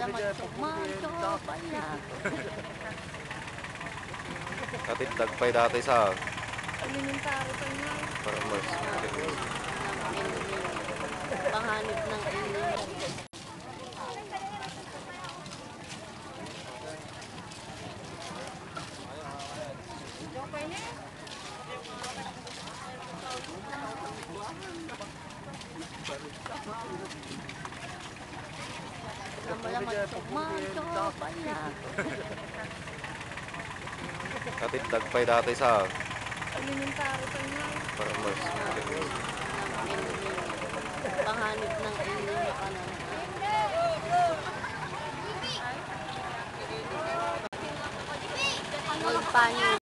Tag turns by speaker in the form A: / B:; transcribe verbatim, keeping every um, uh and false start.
A: Salamat tumato pala.
B: Katid dagpay dati sa
A: Elementary pa niya.
B: farmers.
A: Panghanip ng inyong. Salamat tumato pala.
B: Katid dagpay dati sa
A: Elementary pa niya.
B: farmers.
A: Panghanip ng inyong makanan. Ang panyo.